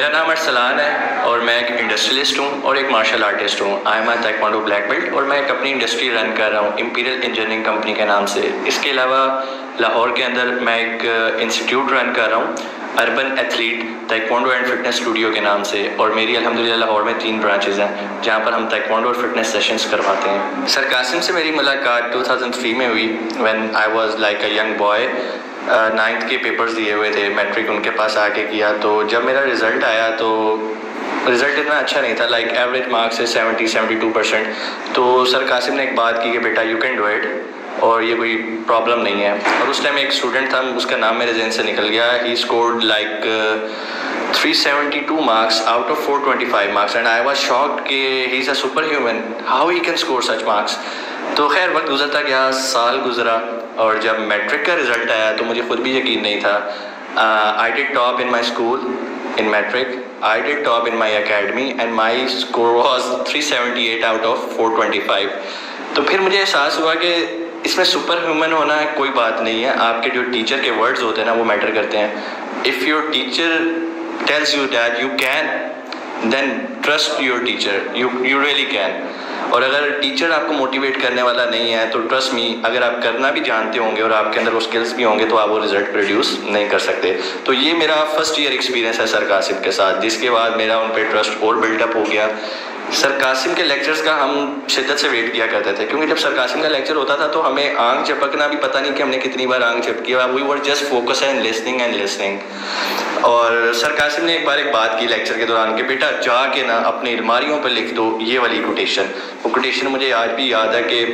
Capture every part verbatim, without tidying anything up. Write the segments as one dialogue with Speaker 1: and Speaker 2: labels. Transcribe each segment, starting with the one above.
Speaker 1: मेरा नाम अरसलान है और मैं एक इंडस्ट्रियलिस्ट हूँ और एक मार्शल आर्टिस्ट हूँ। I am a taekwondo black belt और मैं एक अपनी इंडस्ट्री रन कर रहा हूँ इंपीरियल इंजीनियरिंग कंपनी के नाम से। इसके अलावा लाहौर के अंदर मैं एक इंस्टीट्यूट रन कर रहा हूँ urban athlete taekwondo and fitness studio के नाम से, और मेरी अल्हम्दुलिल्लाह लाहौर में तीन ब्रांचेज़ हैं जहाँ पर हम ताइक्वांडो और फिटनेस सेशंस करवाते हैं। सर कासिम से मेरी मुलाकात टू थाउज़ेंड थ्री में हुई when I was like a young boy. Ninth के पेपर्स दिए हुए थे, मैट्रिक उनके पास आके किया। तो जब मेरा रिज़ल्ट आया तो रिज़ल्ट इतना अच्छा नहीं था, लाइक एवरेज मार्क्स है सेवेंटी सेवेंटी टू परसेंट। तो सर कासिम ने एक बात की कि बेटा यू कैन डू इट और ये कोई प्रॉब्लम नहीं है। और उस टाइम एक स्टूडेंट था, उसका नाम मेरे जहन से निकल गया। He scored like three seventy two marks out of four twenty five marks and I was shocked कि he is a super human, how he can score such marks. तो खैर वक्त गुजरता गया, साल गुजरा और जब मैट्रिक का रिज़ल्ट आया तो मुझे खुद भी यकीन नहीं था। I did top in my school in matric, I did top in my academy and my score was three seventy eight out of four twenty five. तो फिर मुझे एहसास हुआ कि इसमें सुपर ह्यूमन होना कोई बात नहीं है, आपके जो टीचर के वर्ड्स होते हैं ना वो मैटर करते हैं। If your teacher tells you that you can then trust your teacher, you you really can. और अगर टीचर आपको मोटिवेट करने वाला नहीं है तो ट्रस्ट मी, अगर आप करना भी जानते होंगे और आपके अंदर वो स्किल्स भी होंगे तो आप वो रिजल्ट प्रोड्यूस नहीं कर सकते। तो ये मेरा फर्स्ट ईयर एक्सपीरियंस है सर कासिम के साथ, जिसके बाद मेरा उन पर ट्रस्ट और बिल्डअप हो गया। सर कासिम के लेक्चर्स का हम शिद्दत से वेट किया करते थे, क्योंकि जब सर कासिम का लेक्चर होता था तो हमें आंख झपकना भी पता नहीं कि हमने कितनी बार आंख झपकी है। We were just focus and listening and listening. और सर कासिम ने एक बार एक बात की लेक्चर के दौरान कि बेटा जाके ना अपनी अलमारियों पर लिख दो ये वाली कोटेशन। वो कोटेशन मुझे आज भी याद है कि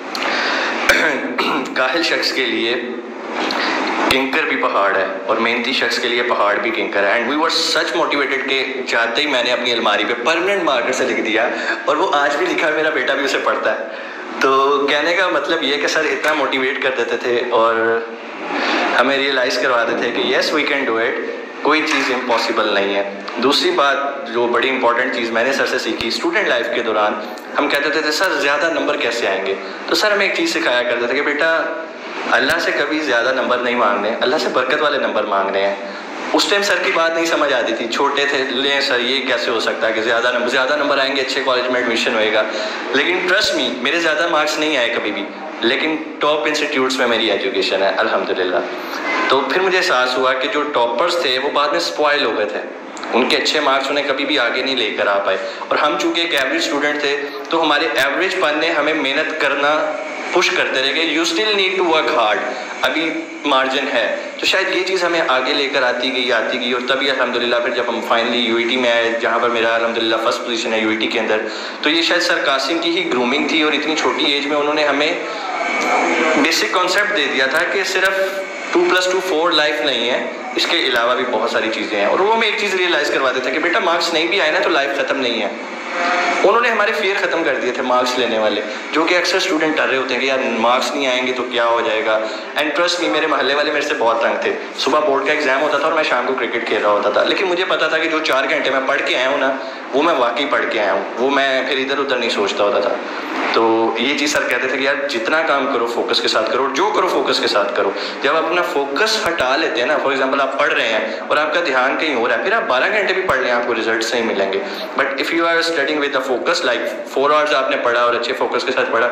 Speaker 1: काहिल शख्स के लिए किंकर भी पहाड़ है और मेहनती शख्स के लिए पहाड़ भी किंकर है। And we were such motivated कि जाते ही मैंने अपनी अलमारी पे परमानेंट मार्कर से लिख दिया और वो आज भी लिखा है, मेरा बेटा भी उसे पढ़ता है। तो कहने का मतलब ये कि सर इतना मोटिवेट कर देते थे और हमें रियलाइज़ करवाते थे कि yes we can do it, कोई चीज़ इम्पॉसिबल नहीं है। दूसरी बात जो बड़ी इंपॉर्टेंट चीज़ मैंने सर से सीखी स्टूडेंट लाइफ के दौरान, हम कहते थे सर ज़्यादा नंबर कैसे आएंगे, तो सर हमें एक चीज़ सिखाया करते थे कि बेटा अल्लाह से कभी ज़्यादा नंबर नहीं मांगने, अल्लाह से बरकत वाले नंबर मांगने हैं। उस टाइम सर की बात नहीं समझ आती थी, छोटे थे, ले सर ये कैसे हो सकता है कि ज़्यादा नंबर ज़्यादा नंबर आएंगे अच्छे कॉलेज में एडमिशन होएगा। लेकिन ट्रस्ट मी, मेरे ज़्यादा मार्क्स नहीं आए कभी भी, लेकिन टॉप इंस्टीट्यूट्स में मेरी एजुकेशन है अल्हम्दुलिल्लाह। तो फिर मुझे एहसास हुआ कि जो टॉपर्स थे वो बाद में स्पॉइल हो गए थे, उनके अच्छे मार्क्स उन्हें कभी भी आगे नहीं लेकर आ पाए। और हम चूँकि एक एवरेज स्टूडेंट थे तो हमारे एवरेज पन ने हमें मेहनत करना पुश करते रहे कि you still need to work hard, अभी मार्जिन है। तो शायद ये चीज़ हमें आगे लेकर आती गई आती गई और तभी अल्हम्दुलिल्लाह फिर जब हम फाइनली यूईटी में आए, जहाँ पर मेरा अल्हम्दुलिल्लाह फर्स्ट पोजीशन है यूईटी के अंदर, तो ये शायद सर कासिम की ही ग्रूमिंग थी। और इतनी छोटी एज में उन्होंने हमें बेसिक कॉन्सेप्ट दे दिया था कि सिर्फ two plus two four life नहीं है, इसके अलावा भी बहुत सारी चीज़ें हैं। और वो हमें एक चीज़ रियलाइज़ करवाते थे कि बेटा मार्क्स नहीं भी आए ना तो लाइफ ख़त्म नहीं है। उन्होंने हमारे फियर ख़त्म कर दिए थे मार्क्स लेने वाले, जो कि अक्सर स्टूडेंट डर रहे होते हैं कि यार मार्क्स नहीं आएंगे तो क्या हो जाएगा। एंड ट्रस्ट मी, मेरे मोहल्ले वाले मेरे से बहुत तंग थे। सुबह बोर्ड का एग्जाम होता था और मैं शाम को क्रिकेट खेल रहा होता था, लेकिन मुझे पता था कि जो चार घंटे मैं पढ़ के आया हूँ ना वो मैं वाकई पढ़ के आया हूँ, वो मैं फिर इधर उधर नहीं सोचता होता था। तो ये चीज़ सर कहते थे कि यार जितना काम करो फोकस के साथ करो, जो करो फोकस के साथ करो। जब आप अपना फोकस हटा लेते हैं ना, फॉर एग्जांपल आप पढ़ रहे हैं और आपका ध्यान कहीं हो रहा है, फिर आप बारह घंटे भी पढ़ लें आपको रिजल्ट नहीं मिलेंगे। But if you are studying with the focus, like four hours आपने पढ़ा और अच्छे फोकस के साथ पढ़ा,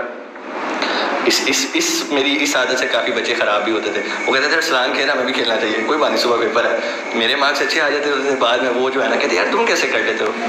Speaker 1: इस इस इस मेरी इस आदत से काफ़ी बच्चे ख़राब भी होते थे। वो कहते थे अरसलान खेला, हमें भी खेलना चाहिए, कोई बात नहीं सुबह पेपर है। मेरे मार्क्स अच्छे आ जाते थे, बाद में वो जो है ना कहते यार तुम कैसे कर लेते हो।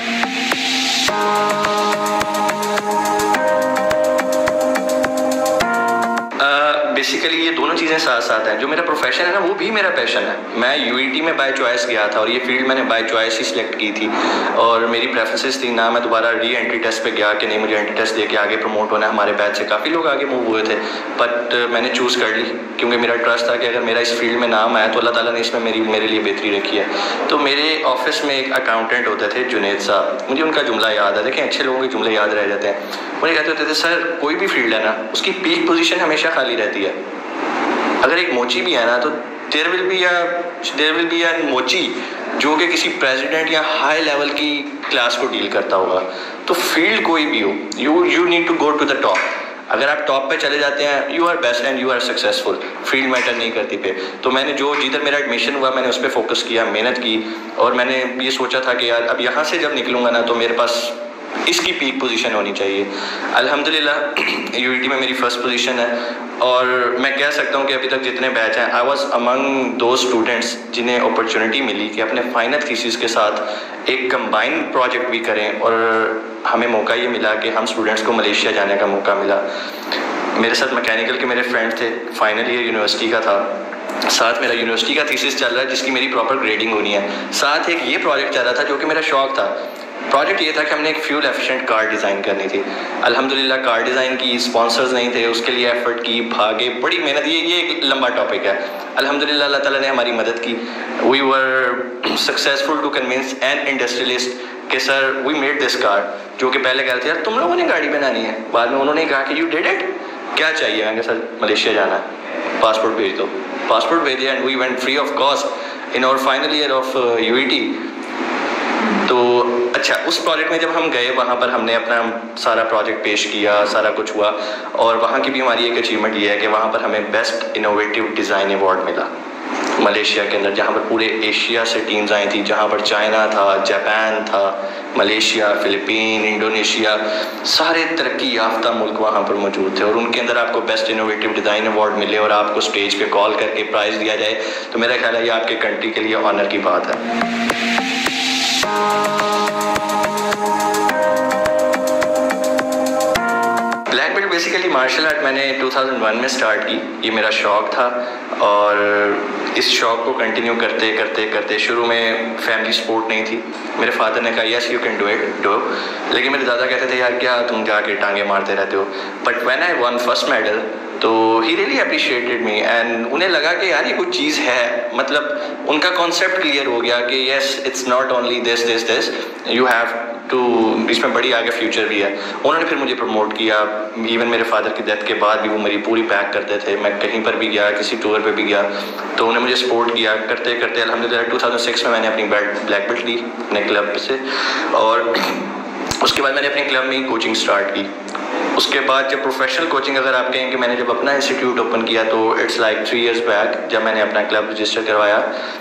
Speaker 1: बेसिकली ये दोनों चीज़ें साथ साथ हैं। जो मेरा प्रोफेशन है ना वो भी मेरा पैशन है। मैं यूईटी में बाय चॉइस गया था और ये फील्ड मैंने बाय चॉइस ही सिलेक्ट की थी और मेरी प्रेफरेंसेस थी ना मैं दोबारा री एंट्री टेस्ट पे गया कि नहीं मुझे एंट्री टेस्ट दे के आगे प्रमोट होना है। हमारे बैच से काफ़ी लोग आगे मूव हुए थे, बट मैंने चूज़ कर ली क्योंकि मेरा ट्रस्ट था कि अगर मेरा इस फील्ड में नाम आया तो अल्लाह ताला ने इसमें मेरी मेरे लिए बेहतरी रखी है। तो मेरे ऑफिस में एक अकाउंटेंट होते थे जुनेद साहब, मुझे उनका जुमला याद है। देखें अच्छे लोगों के जुमले याद रह जाते हैं। मुझे कहते होते थे सर कोई भी फील्ड है ना उसकी पीक पोजीशन हमेशा खाली रहती है। अगर एक मोची भी है ना तो there will be a there will be a मोची जो कि किसी प्रेसिडेंट या हाई लेवल की क्लास को डील करता होगा। तो फील्ड कोई भी हो, you you need to go to the top. अगर आप टॉप पे चले जाते हैं, you are best and you are successful, field matter नहीं करती पे। तो मैंने जो जिधर मेरा एडमिशन हुआ मैंने उस पर फोकस किया, मेहनत की, और मैंने ये सोचा था कि यार अब यहाँ से जब निकलूँगा ना तो मेरे पास इसकी पीक पोजीशन होनी चाहिए। अल्हम्दुलिल्लाह यूईटी में मेरी फर्स्ट पोजीशन है, और मैं कह सकता हूँ कि अभी तक जितने बैच हैं, आई वाज अमंग दो स्टूडेंट्स जिन्हें अपॉर्चुनिटी मिली कि अपने फाइनल थीसिस के साथ एक कंबाइंड प्रोजेक्ट भी करें, और हमें मौका ये मिला कि हम स्टूडेंट्स को मलेशिया जाने का मौका मिला। मेरे साथ मैकेनिकल के मेरे फ्रेंड थे, फाइनल ईयर यूनिवर्सिटी का था, साथ मेरा यूनिवर्सिटी का थीसिस चल रहा है जिसकी मेरी प्रॉपर ग्रेडिंग होनी है, साथ एक ये प्रोजेक्ट चल रहा था जो कि मेरा शौक था। प्रोजेक्ट ये था कि हमने एक फ्यूल एफिशिएंट कार डिज़ाइन करनी थी। अल्हम्दुलिल्लाह कार डिज़ाइन की, स्पॉन्सर्स नहीं थे, उसके लिए एफर्ट की, भागे, बड़ी मेहनत, ये ये एक लंबा टॉपिक है। अल्हम्दुलिल्लाह अल्लाह ताला ने हमारी मदद की। We were successful to convince an industrialist कि sir we made this car, जो कि पहले कहते यार तुम लोगों ने गाड़ी बनानी है, बाद में उन्होंने कहा कि यू डिड इट, क्या चाहिए? मैंने सर मलेशिया जाना है, पासपोर्ट भेज दो। पासपोर्ट भेजे and we went free of cost in our final year of UET. तो अच्छा, उस प्रोजेक्ट में जब हम गए वहाँ पर हमने अपना सारा प्रोजेक्ट पेश किया, सारा कुछ हुआ, और वहाँ की भी हमारी एक अचीवमेंट ये है कि वहाँ पर हमें best innovative design award Malaysia मलेशिया के अंदर, जहाँ पर पूरे एशिया से टीम्स आई थी, जहाँ पर चाइना था, जापान था, मलेशिया, फिलीपीन, इंडोनेशिया, सारे तरक्की याफ्ता मुल्क वहाँ पर मौजूद थे, और उनके अंदर आपको बेस्ट इनोवेटिव डिज़ाइन अवार्ड मिले और आपको स्टेज पे कॉल करके प्राइज़ दिया जाए, तो मेरा ख्याल है ये आपके कंट्री के लिए ऑनर की बात है। Black belt basically martial art मैंने दो हज़ार एक में स्टार्ट की, ये मेरा शौक़ था, और इस शौक़ को कंटिन्यू करते करते करते शुरू में फैमिली सपोर्ट नहीं थी। मेरे फादर ने कहा yes you can do it do, लेकिन मेरे दादा कहते थे यार क्या तुम जाके टांगे मारते रहते हो। But when I won first medal तो he really appreciated me, and उन्हें लगा कि यार ये कुछ चीज़ है, मतलब उनका कॉन्सेप्ट क्लियर हो गया कि yes it's not only this this this you have to, इसमें बड़ी आगे फ्यूचर भी है। उन्होंने फिर मुझे प्रमोट किया, इवन मेरे फादर की डेथ के बाद भी वो मेरी पूरी बैक करते थे, मैं कहीं पर भी गया, किसी टूर पे भी गया तो उन्हें मुझे सपोर्ट किया। करते करते अल्हम्दुलिल्लाह दो हज़ार छह में मैंने अपनी ब्लैक बेल्ट ली अपने क्लब से, और उसके बाद मैंने अपने क्लब में ही कोचिंग स्टार्ट की। उसके बाद जब प्रोफेशनल कोचिंग अगर आप कहें कि मैंने जब अपना इंस्टीट्यूट ओपन किया तो it's like three years back, जब मैंने अपना क्लब रजिस्टर करवाया,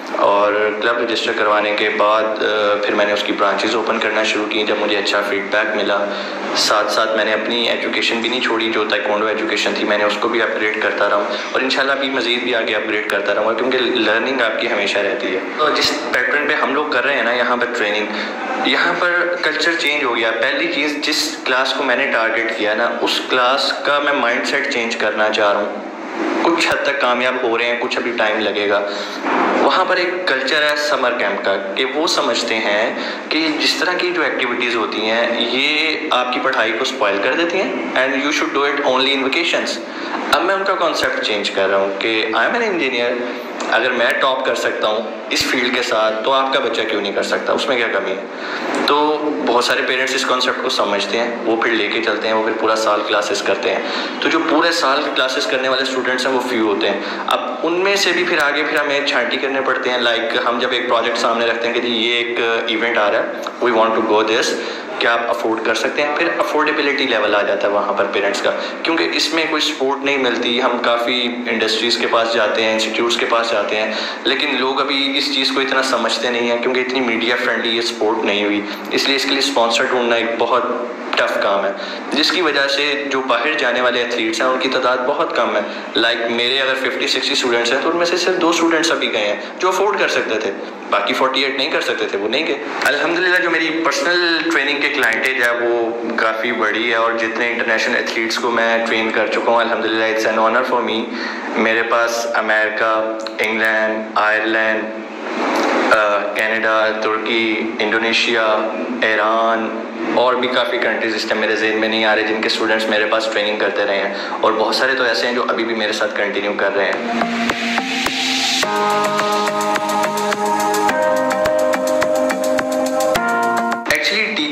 Speaker 1: और क्लब रजिस्टर करवाने के बाद फिर मैंने उसकी ब्रांचेस ओपन करना शुरू की जब मुझे अच्छा फीडबैक मिला। साथ साथ मैंने अपनी एजुकेशन भी नहीं छोड़ी, जो ताइक्वांडो एजुकेशन थी मैंने उसको भी अपग्रेड करता रहूँ, और इंशाल्लाह भी मज़ीद भी आगे अपग्रेड करता रहूँगा, क्योंकि लर्निंग आपकी हमेशा रहती है। तो जिस पैटर्न पे हम लोग कर रहे हैं ना यहाँ पर ट्रेनिंग, यहाँ पर कल्चर चेंज हो गया। पहली चीज़, जिस क्लास को मैंने टारगेट किया ना, उस क्लास का मैं माइंडसेट चेंज करना चाह रहा हूँ। कुछ हद तक कामयाब हो रहे हैं, कुछ अभी टाइम लगेगा। वहाँ पर एक कल्चर है समर कैंप का, कि वो समझते हैं कि जिस तरह की जो एक्टिविटीज़ होती हैं ये आपकी पढ़ाई को स्पॉइल कर देती हैं, and you should do it only in vacations. अब मैं उनका कॉन्सेप्ट चेंज कर रहा हूँ कि आई एम एन इंजीनियर, अगर मैं टॉप कर सकता हूँ इस फील्ड के साथ तो आपका बच्चा क्यों नहीं कर सकता, उसमें क्या कमी है। तो बहुत सारे पेरेंट्स इस कॉन्सेप्ट को समझते हैं, वो फिर लेके चलते हैं, वो फिर पूरा साल क्लासेस करते हैं। तो जो पूरे साल क्लासेस करने वाले स्टूडेंट्स हैं वो फ्यू होते हैं। अब उनमें से भी फिर आगे फिर हमें छांटी करने पड़ते हैं। लाइक हम जब एक प्रोजेक्ट सामने रखते हैं कि जी ये एक इवेंट आ रहा है, we want to go this, क्या आप अफोर्ड कर सकते हैं, फिर अफोर्डेबिलिटी लेवल आ जाता है वहाँ पर पेरेंट्स का, क्योंकि इसमें कोई सपोर्ट नहीं मिलती। हम काफ़ी इंडस्ट्रीज़ के पास जाते हैं, इंस्टीट्यूट्स के पास जाते हैं, लेकिन लोग अभी इस चीज़ को इतना समझते नहीं हैं, क्योंकि इतनी मीडिया फ्रेंडली ये सपोर्ट नहीं हुई। इसलिए इसके लिए स्पॉन्सर ढूंढना एक बहुत टफ काम है, जिसकी वजह से जो बाहर जाने वाले एथलीट्स हैं उनकी तादाद बहुत कम है। लाइक मेरे अगर फिफ्टी सिक्सटी स्टूडेंट्स हैं तो उनमें से सिर्फ दो स्टूडेंट्स अभी गए हैं जो अफोर्ड कर सकते थे, बाकी अड़तालीस नहीं कर सकते थे, वो नहीं गए। अल्हम्दुलिल्लाह जो मेरी पर्सनल ट्रेनिंग के क्लाइंटेज है वो काफ़ी बड़ी है, और जितने इंटरनेशनल एथलीट्स को मैं ट्रेन कर चुका हूँ अल्हम्दुलिल्लाह it's an honour for me. मेरे पास अमेरिका, इंग्लैंड, आयरलैंड, कनाडा, तुर्की, इंडोनेशिया, ईरान और भी काफ़ी कंट्रीज इस टाइम मेरे ज़हन में नहीं आ रहे जिनके स्टूडेंट्स मेरे पास ट्रेनिंग करते रहे हैं, और बहुत सारे तो ऐसे हैं जो अभी भी मेरे साथ कंटिन्यू कर रहे हैं। एक्चुअली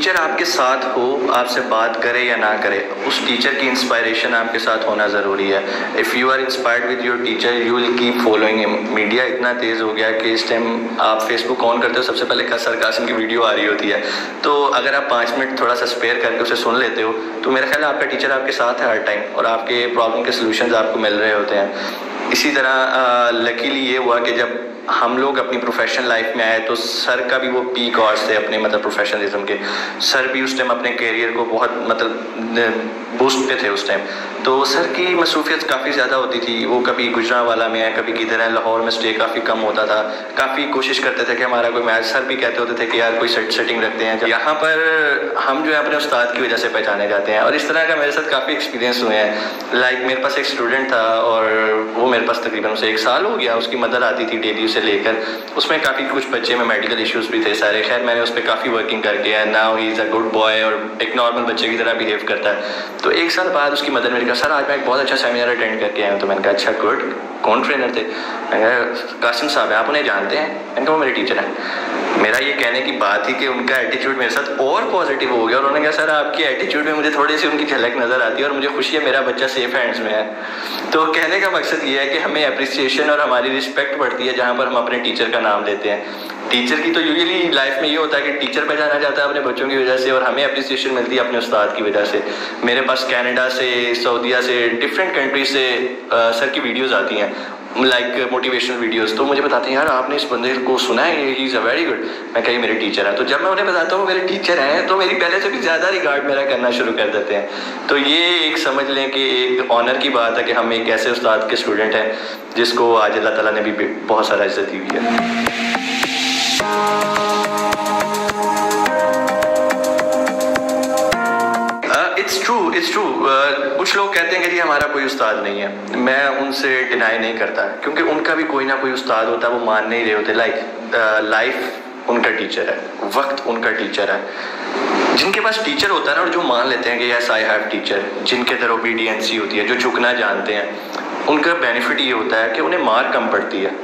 Speaker 1: टीचर आपके साथ हो, आपसे बात करे या ना करे, उस टीचर की इंस्पायरेशन आपके साथ होना ज़रूरी है। If you are inspired with your teacher you will keep following him. Media इतना तेज़ हो गया कि इस टाइम आप फेसबुक ऑन करते हो, सबसे पहले सर कासिम की वीडियो आ रही होती है। तो अगर आप पाँच मिनट थोड़ा सा स्पेयर करके उसे सुन लेते हो तो मेरा ख्याल है आपका टीचर आपके साथ है हर टाइम और आपके प्रॉब्लम के सोल्यूशंस आपको मिल रहे होते हैं। इसी तरह लकीली ये हुआ कि जब हम लोग अपनी प्रोफेशनल लाइफ में आए तो सर का भी वो पीक आवर्स थे अपने मतलब प्रोफेशनलिज्म के। सर भी उस टाइम अपने कैरियर को बहुत मतलब बूस्ट पे थे उस टाइम। तो सर की मसरूफियत काफ़ी ज़्यादा होती थी। वो कभी गुजरांवाला में है, कभी किधर है, लाहौर में स्टे काफ़ी कम होता था। काफ़ी कोशिश करते थे कि हमारा कोई मैच, सर भी कहते होते थे कि यार कोई सेट सेटिंग रखते हैं। यहाँ पर हम जो है अपने उस्ताद की वजह से पहचाने जाते हैं और इस तरह का मेरे साथ काफ़ी एक्सपीरियंस हुए हैं। लाइक मेरे पास एक स्टूडेंट था और वो मेरे पास तकरीबन उसे एक साल हो गया। उसकी मदर आती थी डेली उसे लेकर। उसमें काफ़ी कुछ बच्चे में मेडिकल इश्यूज भी थे सारे। खैर मैंने उस पर काफ़ी वर्किंग करके है। Now he is a good boy और एक नॉर्मल बच्चे की तरह बिहेव करता है। तो एक साल बाद उसकी मदर ने कहा सर आज मैं एक बहुत अच्छा सेमिनार अटेंड करके आया हूँ। तो मैंने कहा अच्छा गुड, कौन ट्रेनर थे? मैंने कहा कासिम साहब हैं, आप उन्हें जानते हैं? मैंने कहा वो मेरे टीचर हैं। मेरा ये कहने की बात थी कि उनका एटीट्यूड मेरे साथ और पॉजिटिव हो गया और उन्होंने कहा सर आपके एटीट्यूड में मुझे थोड़ी सी उनकी झलक नज़र आती है और मुझे खुशी है मेरा बच्चा सेफ हैंड्स में है। तो कहने का मकसद ये है कि हमें अप्रिसिएशन और हमारी रिस्पेक्ट बढ़ती है जहाँ पर हम अपने टीचर का नाम लेते हैं। टीचर की तो यूजुअली लाइफ में ये होता है कि टीचर पहचाना जाता है अपने बच्चों की वजह से और हमें अप्रिसिएशन मिलती है अपने उस्ताद की वजह से। मेरे पास कनाडा से, सऊदीया से, डिफरेंट कंट्रीज से आ, सर की वीडियोस आती हैं लाइक मोटिवेशनल वीडियोस। तो मुझे बताते हैं यार आपने इस बंदे को सुना है, he is a very good. मैं कहीं मेरे टीचर हैं। तो जब मैं उन्हें बताता हूँ मेरे टीचर हैं तो मेरी पहले से भी ज़्यादा रिगार्ड मेरा करना शुरू कर देते हैं। तो ये एक समझ लें कि एक ऑनर की बात है कि हम एक ऐसे उस्ताद के स्टूडेंट हैं जिसको आज अल्लाह ताला ने भी बहुत सारा इज्जत दी हुई है। इट्स ट्रू इट्स ट्रू कुछ लोग कहते हैं कि जी हमारा कोई उस्ताद नहीं है। मैं उनसे डिनाई नहीं करता क्योंकि उनका भी कोई ना कोई उस्ताद होता है, वो मान नहीं रहे होते। लाइक लाइफ उनका टीचर है, वक्त उनका टीचर है। जिनके पास टीचर होता है ना और जो मान लेते हैं कि यस आई हैव टीचर, जिनके अंदर ओबीडियंसी होती है, जो झुकना जानते हैं, उनका बेनिफिट ये होता है कि उन्हें मार कम पड़ती है।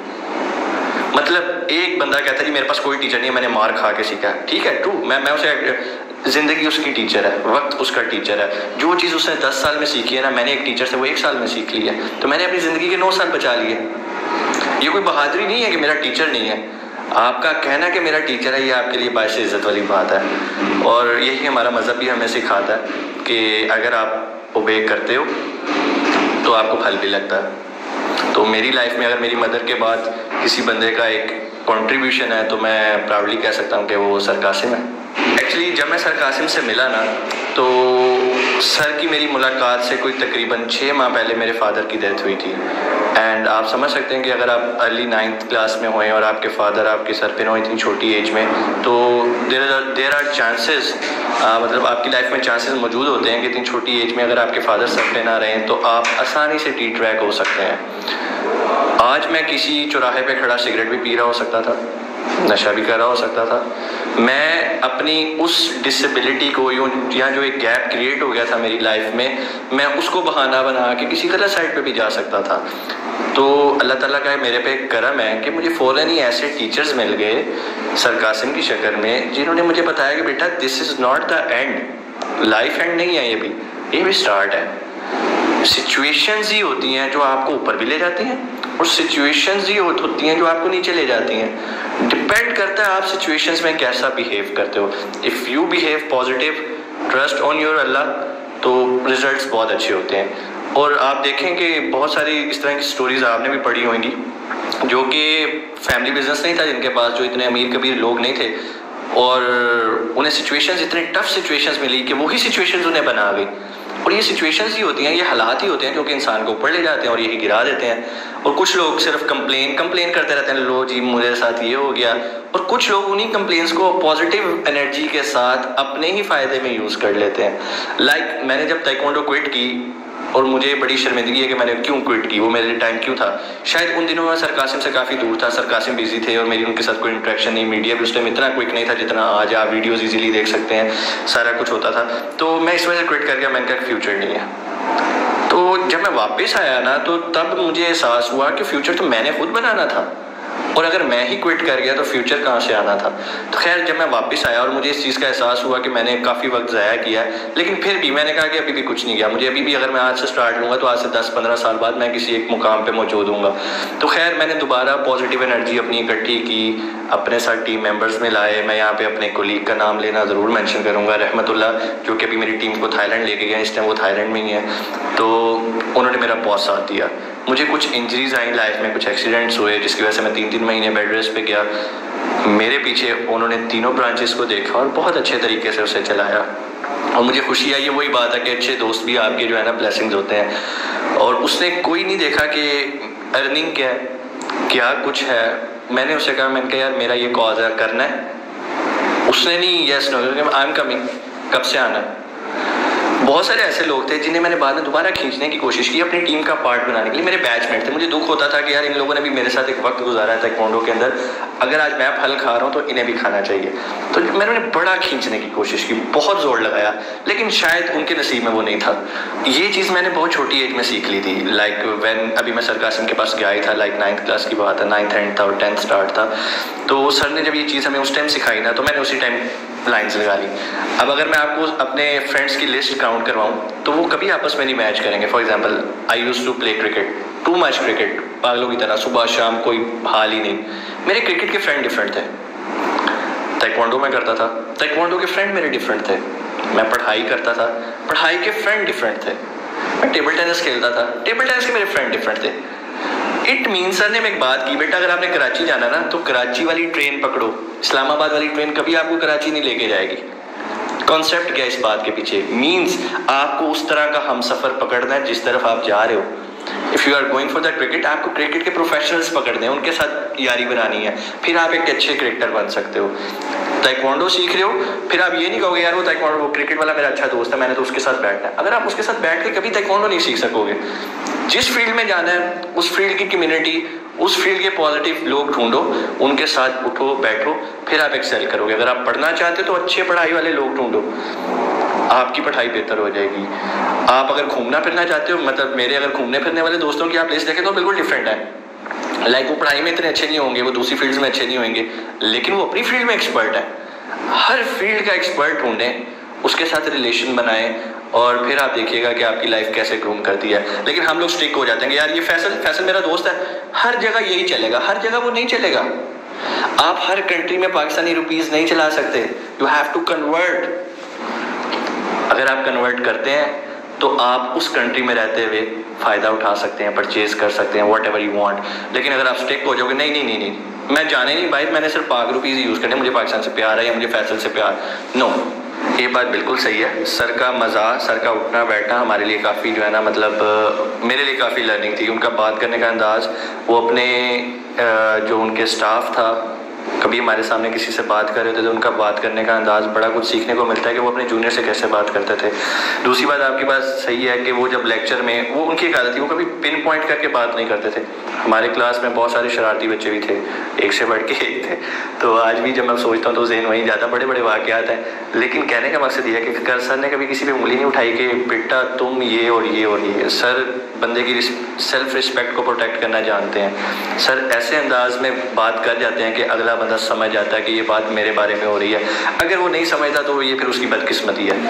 Speaker 1: मतलब एक बंदा कहता है कि मेरे पास कोई टीचर नहीं है, मैंने मार खा के सीखा। ठीक है, ट्रू, मैं मैं उसे ज़िंदगी उसकी टीचर है, वक्त उसका टीचर है। जो चीज़ उसने दस साल में सीखी है ना, मैंने एक टीचर से वो एक साल में सीख ली है। तो मैंने अपनी ज़िंदगी के नौ साल बचा लिए। ये कोई बहादुरी नहीं है कि मेरा टीचर नहीं है। आपका कहना कि मेरा टीचर है ये आपके लिए बायस इज़्ज़त वाली बात है। और यही हमारा मज़हब भी हमें सिखाता है कि अगर आप ओबे करते हो तो आपको फल भी लगता है। तो मेरी लाइफ में अगर मेरी मदर के बाद किसी बंदे का एक कंट्रीब्यूशन है तो मैं प्राउडली कह सकता हूँ कि वो सर कासिम है। एक्चुअली जब मैं सर कासिम से मिला ना तो सर की मेरी मुलाकात से कोई तकरीबन छः माह पहले मेरे फादर की डेथ हुई थी। एंड आप समझ सकते हैं कि अगर आप अर्ली नाइन्थ क्लास में हुए और आपके फादर आपके सर पे हो इतनी छोटी एज में, तो there are there are chances, मतलब आपकी लाइफ में चांसेस मौजूद होते हैं कि इतनी छोटी एज में अगर आपके फादर सर पे ना रहें तो आप आसानी से टी ट्रैक हो सकते हैं। आज मैं किसी चौराहे पे खड़ा सिगरेट भी पी रहा हो सकता था, नशा भी कर रहा हो सकता था। मैं अपनी उस डिसेबिलिटी को या जो एक गैप क्रिएट हो गया था मेरी लाइफ में, मैं उसको बहाना बना के किसी गलत साइड पे भी जा सकता था। तो अल्लाह ताला का मेरे पे एक करम है कि मुझे फ़ौरन ही ऐसे टीचर्स मिल गए सर कासिम की शक्ल में जिन्होंने मुझे बताया कि बेटा this is not the end, life end नहीं है, ये भी ये भी स्टार्ट है। सिचुएशंस ही होती हैं जो आपको ऊपर भी ले जाती हैं और सिचुएशंस ही होती हैं जो आपको नीचे ले जाती हैं। डिपेंड करता है आप सिचुएशंस में कैसा बिहेव करते हो। If you behave positive, trust on your अल्लाह, तो रिजल्ट्स बहुत अच्छे होते हैं। और आप देखें कि बहुत सारी इस तरह की स्टोरीज आपने भी पढ़ी होंगी जो कि फैमिली बिजनेस नहीं था जिनके पास, जो इतने अमीर कबीर लोग नहीं थे और उन्हें सिचुएशंस, इतने टफ सिचुएशंस मिली कि वही सिचुएशंस उन्हें बना गई। और ये सिचुएशंस ही होती हैं, ये हालात ही होते हैं जो कि इंसान को ऊपर ले जाते हैं और यही गिरा देते हैं। और कुछ लोग सिर्फ कंप्लेन कंप्लेन करते रहते हैं, लो जी मेरे साथ ये हो गया। और कुछ लोग उन्हीं कंप्लेंट्स को पॉजिटिव एनर्जी के साथ अपने ही फ़ायदे में यूज़ कर लेते हैं। लाइक like, मैंने जब ताइक्वांडो क्विट की और मुझे बड़ी शर्मिंदगी है कि मैंने क्यों क्विट की, वो मेरे लिए टाइम क्यों था। शायद उन दिनों में सर कासिम से काफ़ी दूर था, सर कासिम बिजी थे और मेरी उनके साथ कोई इंटरेक्शन नहीं। मीडिया भी उस टाइम इतना क्विक नहीं था जितना आज आप वीडियोज़ ईजिली देख सकते हैं, सारा कुछ होता था। तो मैं इस वजह से क्विट कर गया, मैंने कहा फ्यूचर नहीं है। तो जब मैं वापस आया ना तो तब मुझे एहसास हुआ कि फ्यूचर तो मैंने खुद बनाना था। और अगर मैं ही क्विट कर गया तो फ्यूचर कहाँ से आना था। तो खैर जब मैं वापस आया और मुझे इस चीज़ का एहसास हुआ कि मैंने काफ़ी वक्त ज़ाया किया है, लेकिन फिर भी मैंने कहा कि अभी भी कुछ नहीं गया। मुझे अभी भी अगर मैं आज से स्टार्ट लूँगा तो आज से दस पंद्रह साल बाद मैं किसी एक मुकाम पर मौजूद हूँगा। तो खैर मैंने दोबारा पॉजिटिव एनर्जी अपनी इकट्ठी की, अपने साथ टीम मेंबर्स में लाए। मैं यहाँ पे अपने कोलीग का नाम लेना ज़रूर मेंशन करूँगा, रहमतुल्लाह, जो कि अभी मेरी टीम को थाईलैंड लेके गया, इस टाइम वो थाईलैंड में ही है। तो उन्होंने मेरा बहुत साथ दिया। मुझे कुछ इंजरीज आई लाइफ में, कुछ एक्सीडेंट्स हुए जिसकी वजह से मैं तीन तीन महीने बेड रेस्ट पे गया। मेरे पीछे उन्होंने तीनों ब्रांचेस को देखा और बहुत अच्छे तरीके से उसे चलाया और मुझे खुशी आई। ये वही बात है कि अच्छे दोस्त भी आपके जो है ना ब्लेसिंग्स होते हैं। और उसने कोई नहीं देखा कि अर्निंग क्या है, क्या कुछ है। मैंने उसे कहा, मैंने कहा यार मेरा ये कॉज है, करना है। उसने नहीं yes no, I am coming, कब से आना है। बहुत सारे ऐसे लोग थे जिन्हें मैंने बाद में दोबारा खींचने की कोशिश की अपनी टीम का पार्ट बनाने के लिए। मेरे बैचमेट थे, मुझे दुख होता था कि यार इन लोगों ने भी मेरे साथ एक वक्त गुजारा है ताइक्वांडो के अंदर, अगर आज मैं फल खा रहा हूँ तो इन्हें भी खाना चाहिए। तो मैंने उन्हें बड़ा खींचने की कोशिश की, बहुत जोर लगाया, लेकिन शायद उनके नसीब में वो नहीं था। ये चीज़ मैंने बहुत छोटी एज में सीख ली थी। लाइक व्हेन अभी मैं सर कासिम के पास गया ही था, लाइक नाइन्थ क्लास की बात है, नाइन्थ एंड था और टेंथ स्टार्ट था। तो सर ने जब ये चीज़ हमें उस टाइम सिखाई ना, तो मैंने उसी टाइम लाइंस लगा ली। अब अगर मैं आपको अपने फ्रेंड्स की लिस्ट काउंट करवाऊँ तो वो कभी आपस में नहीं मैच करेंगे। For example I used to play cricket, too much cricket, पागलों की तरह, सुबह शाम कोई हाल ही नहीं। मेरे क्रिकेट के फ्रेंड डिफरेंट थे। ताइक्वांडो में करता था, ताइक्वांडो के फ्रेंड मेरे डिफरेंट थे। मैं पढ़ाई करता था, पढ़ाई के फ्रेंड डिफरेंट थे। मैं टेबल टेनिस खेलता था, टेबल टेनिस के मेरे फ्रेंड डिफरेंट थे। इट मीन सर ने एक बात की, बेटा अगर आपने कराची जाना ना तो कराची वाली ट्रेन पकड़ो, इस्लामाबाद वाली ट्रेन कभी आपको कराची नहीं लेके जाएगी। कॉन्सेप्ट क्या इस बात के पीछे? मीन्स आपको उस तरह का हम सफ़र पकड़ना है जिस तरफ आप जा रहे हो। If you are going for the cricket, आपको क्रिकेट के प्रोफेशनल्स पकड़ने हैं, उनके साथ यारी बनानी है, फिर आप एक अच्छे क्रिकेटर बन सकते हो। ताइक्वांडो सीख रहे हो, फिर आप ये नहीं कहोगे यार वो ताइक्वांडो वो क्रिकेट वाला मेरा अच्छा दोस्त है, मैंने तो उसके साथ बैठना है। अगर आप उसके साथ बैठ के कभी ताइक्वांडो नहीं सीख सकोगे। जिस फील्ड में जाना है उस फील्ड की कम्युनिटी, उस फील्ड के पॉजिटिव लोग ढूंढो, उनके साथ उठो बैठो, फिर आप एक्सेल करोगे। अगर आप पढ़ना चाहते हो तो अच्छे पढ़ाई वाले लोग ढूंढो, आपकी पढ़ाई बेहतर हो जाएगी। आप अगर घूमना फिरना चाहते हो, मतलब मेरे अगर घूमने फिरने वाले दोस्तों की आप लिस्ट देखें तो बिल्कुल डिफरेंट है। लाइक वो पढ़ाई में इतने अच्छे नहीं होंगे, वो दूसरी फील्ड में अच्छे नहीं होंगे, लेकिन वो अपनी फील्ड में एक्सपर्ट है। हर फील्ड का एक्सपर्ट ढूंढें, उसके साथ रिलेशन बनाएं और फिर आप देखिएगा कि आपकी लाइफ कैसे ग्रूम करती है। लेकिन हम लोग स्टिक हो जाते हैं कि यार ये फैसल फैसल मेरा दोस्त है, हर जगह यही चलेगा। हर जगह वो नहीं चलेगा। आप हर कंट्री में पाकिस्तानी रुपीस नहीं चला सकते, यू हैव टू कन्वर्ट। अगर आप कन्वर्ट करते हैं तो आप उस कंट्री में रहते हुए फ़ायदा उठा सकते हैं, परचेज कर सकते हैं, वॉट एवर यू वांट। लेकिन अगर आप स्टिक हो जाओगे, नहीं नहीं नहीं नहीं मैं जाने नहीं भाई, मैंने सिर्फ पाक रुपीज़ यूज़ करने, मुझे पाकिस्तान से प्यार है या मुझे फैसल से प्यार, नो। ये बात बिल्कुल सही है। सर का मज़ा, सर का उठना बैठना हमारे लिए काफ़ी जो है ना, मतलब मेरे लिए काफ़ी लर्निंग थी। उनका बात करने का अंदाज़, वो अपने जो उनके स्टाफ था, कभी हमारे सामने किसी से बात कर रहे थे तो उनका बात करने का अंदाज़, बड़ा कुछ सीखने को मिलता है कि वो अपने जूनियर से कैसे बात करते थे। दूसरी बात आपकी बात सही है कि वो जब लेक्चर में, वो उनकी एक आदत थी, वो कभी पिन पॉइंट करके बात नहीं करते थे। हमारे क्लास में बहुत सारे शरारती बच्चे भी थे, एक से बढ़ के एक थे। तो आज भी जब मैं सोचता हूँ तो ज़हन वहीं जाता, बड़े बड़े वाक़यात हैं। लेकिन कहने का मकसद ये है कि कर सर ने कभी किसी पे उंगली नहीं उठाई कि बेटा तुम ये और ये और ये। सर बंदे की सेल्फ रिस्पेक्ट को प्रोटेक्ट करना जानते हैं। सर ऐसे अंदाज में बात कर जाते हैं कि अगला बंदा समझ जाता है कि ये बात मेरे बारे में हो रही है। अगर वो नहीं समझता तो ये फिर उसकी बदकिस्मती है।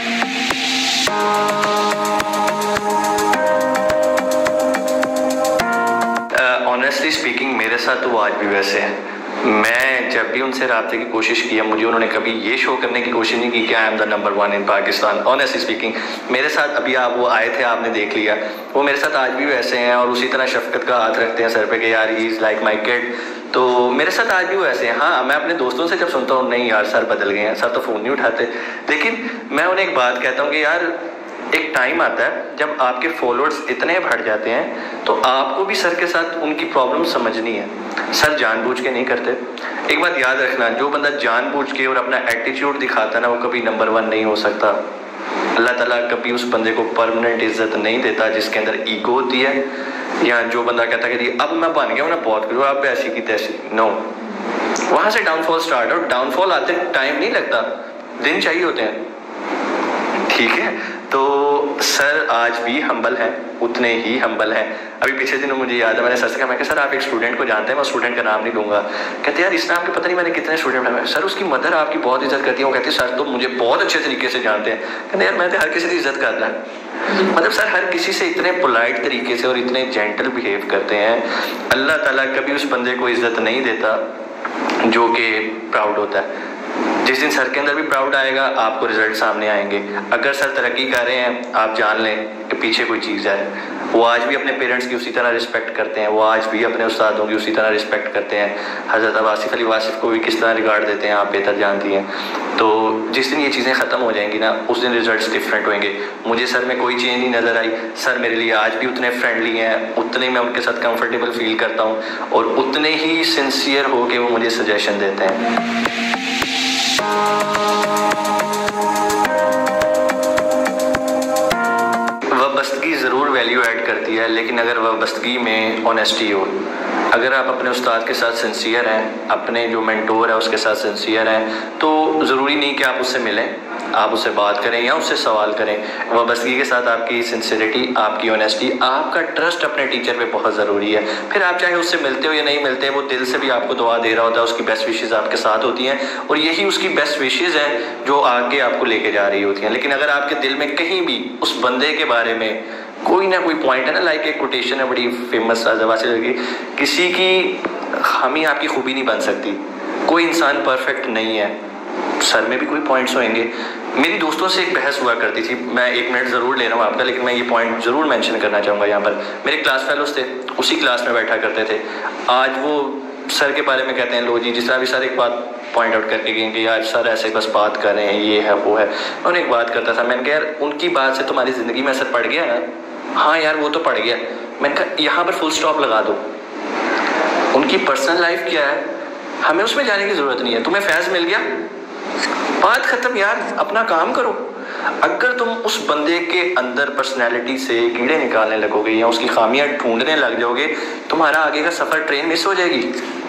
Speaker 1: ऑनेस्टली uh, स्पीकिंग मेरे साथ तो वो आज भी वैसे है। मैं जब भी उनसे राब्ते की कोशिश की है, मुझे उन्होंने कभी ये शो करने की कोशिश नहीं की कि I am the number one in Pakistan. Honestly speaking मेरे साथ अभी आप वो आए थे, आपने देख लिया, वो मेरे साथ आज भी वैसे हैं और उसी तरह शफकत का हाथ रखते हैं सर पे कि यार he is like my kid. तो मेरे साथ आज भी वो ऐसे हैं। हाँ, मैं अपने दोस्तों से जब सुनता हूँ नहीं यार सर बदल गए हैं, सर तो फ़ोन नहीं उठाते, लेकिन मैं उन्हें एक बात कहता हूँ कि यार एक टाइम आता है जब आपके फॉलोअर्स इतने बढ़ जाते हैं तो आपको भी सर के साथ उनकी प्रॉब्लम समझनी है। सर जानबूझ के नहीं करते। एक बात याद रखना, जो बंदा जानबूझ के और अपना एटीट्यूड दिखाता है ना, वो कभी नंबर वन नहीं हो सकता। अल्लाह ताला कभी उस बंदे को परमानेंट इज्जत नहीं देता जिसके अंदर ईगो होती है, या जो बंदा कहता है कि अब मैं बन गया हूँ ना बहुत करूँ, अब ऐसी की तैसी। नो, वहाँ से डाउनफॉल स्टार्ट हो। डाउनफॉल आते टाइम नहीं लगता, दिन चाहिए होते हैं, ठीक है। तो सर आज भी हम्बल हैं, उतने ही हम्बल हैं। अभी पिछले दिनों मुझे याद है, मैंने सर से कहा, मैं कहा सर आप एक स्टूडेंट को जानते हैं, मैं स्टूडेंट का नाम नहीं लूँगा। कहते यार इस नाम के पता नहीं मैंने कितने स्टूडेंट हैं। सर उसकी मदर आपकी बहुत इज्जत करती है। वो कहती है सर तो मुझे बहुत अच्छे तरीके से जानते हैं। कहते यार मैं तो हर किसी की इज्जत करता है। मतलब सर हर किसी से इतने पोलाइट तरीके से और इतने जेंटल बिहेव करते हैं। अल्लाह ताला कभी उस बंदे को इज्जत नहीं देता जो कि प्राउड होता है। जिस दिन सर के अंदर भी प्राउड आएगा आपको रिजल्ट सामने आएंगे। अगर सर तरक्की कर रहे हैं आप जान लें कि पीछे कोई चीज़ है। वो आज भी अपने पेरेंट्स की उसी तरह रिस्पेक्ट करते हैं, वो आज भी अपने उस्तादों की उसी तरह रिस्पेक्ट करते हैं। हज़रत अब आसिफ अली वासिफ को भी किस तरह रिगार्ड देते हैं आप बेहतर जानती हैं। तो जिस दिन ये चीज़ें ख़त्म हो जाएंगी ना उस दिन रिजल्ट्स डिफरेंट होंगे। मुझे सर में कोई चेंज नहीं नज़र आई। सर मेरे लिए आज भी उतने फ्रेंडली हैं, उतने मैं उनके साथ कंफर्टेबल फील करता हूँ और उतने ही सिंसियर हो के वो मुझे सजेशन देते हैं। वाबस्तगी ज़रूर वैल्यू ऐड करती है, लेकिन अगर वाबस्तगी में ऑनेस्टी हो, अगर आप अपने उस्ताद के साथ सिंसियर हैं, अपने जो मेंटोर है उसके साथ सिंसियर हैं, तो ज़रूरी नहीं कि आप उससे मिलें, आप उससे बात करें या उससे सवाल करें। वाबस्तगी के साथ आपकी सिंसियरिटी, आपकी ऑनेस्टी, आपका ट्रस्ट अपने टीचर पे बहुत ज़रूरी है। फिर आप चाहे उससे मिलते हो या नहीं मिलते, वो दिल से भी आपको दुआ दे रहा होता है, उसकी बेस्ट विशेज़ आपके साथ होती हैं और यही उसकी बेस्ट विशेज़ हैं जो आगे आपको लेके जा रही होती हैं। लेकिन अगर आपके दिल में कहीं भी उस बंदे के बारे में कोई ना कोई पॉइंट है ना, लाइक एक कोटेशन है बड़ी फेमस आज़ावासी की, किसी की खामी आपकी खूबी नहीं बन सकती, कोई इंसान परफेक्ट नहीं है। सर में भी कोई पॉइंट्स होंगे। मेरी दोस्तों से एक बहस हुआ करती थी, मैं एक मिनट ज़रूर ले रहा हूँ आपका, लेकिन मैं ये पॉइंट ज़रूर मेंशन करना चाहूँगा यहाँ पर। मेरे क्लास फेलोज थे, उसी क्लास में बैठा करते थे। आज वो सर के बारे में कहते हैं लो जी, जिस तरह भी सर एक बात पॉइंट आउट करके गए कि यार सर ऐसे बस बात कर रहे हैं, ये है वो है। मैं उन्हें एक बात करता था, मैंने कहा यार उनकी बात से तुम्हारी ज़िंदगी में असर पड़ गया ना? हाँ यार वो तो पड़ गया। मैंने कहा यहाँ पर फुल स्टॉप लगा दो। उनकी पर्सनल लाइफ क्या है हमें उसमें जाने की ज़रूरत नहीं है। तुम्हें फैज़ मिल गया, बात खत्म यार, अपना काम करो। अगर तुम उस बंदे के अंदर पर्सनैलिटी से कीड़े निकालने लगोगे या उसकी खामियां ढूंढने लग जाओगे, तुम्हारा आगे का सफ़र ट्रेन मिस हो जाएगी।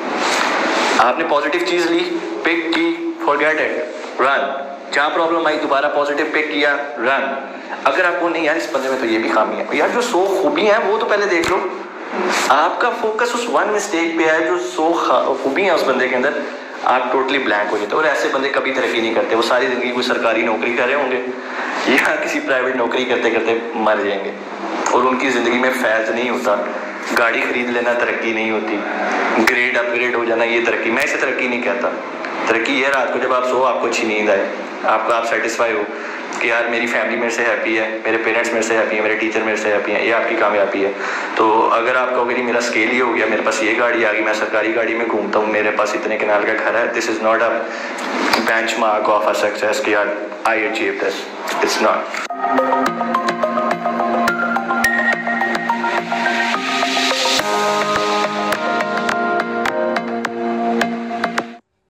Speaker 1: आपने पॉजिटिव चीज़ ली, पिक की, फॉरगेट इट, रन। जहाँ प्रॉब्लम आई दोबारा पॉजिटिव पिक किया, रन। अगर आपको नहीं यार इस बंदे में तो ये भी खामी है, यार जो सौ खूबी हैं वो तो पहले देख लो। आपका फोकस उस वन मिस्टेक पे है, जो सौ खूबी हैं उस बंदे के अंदर, आप टोटली ब्लैंक हो जाते हो। और ऐसे बंदे कभी तरक्की नहीं करते, वो सारी ज़िंदगी कोई सरकारी नौकरी कर रहे होंगे या किसी प्राइवेट नौकरी करते करते मर जाएंगे और उनकी ज़िंदगी में फैज़ नहीं होता। गाड़ी खरीद लेना तरक्की नहीं होती, ग्रेड अपग्रेड हो जाना ये तरक्की। मैं इसे तरक्की नहीं कहता। तरक्की ये रात को जब आप सो आपको अच्छी नींद आए, आपको आप सेटिस्फाई हो कि यार मेरी फैमिली मेरे से हैप्पी है, मेरे पेरेंट्स मेरे से हैप्पी है, मेरे टीचर मेरे से हैप्पी हैं, ये आपकी कामयाबी है। तो अगर आप कहोगे नहीं मेरा स्केल ही हो गया, मेरे पास ये गाड़ी आ गई, मैं सरकारी गाड़ी में घूमता हूँ, मेरे पास इतने कनाल का घर है, this is not a benchmark of a success कि यार I achieve this, it's not.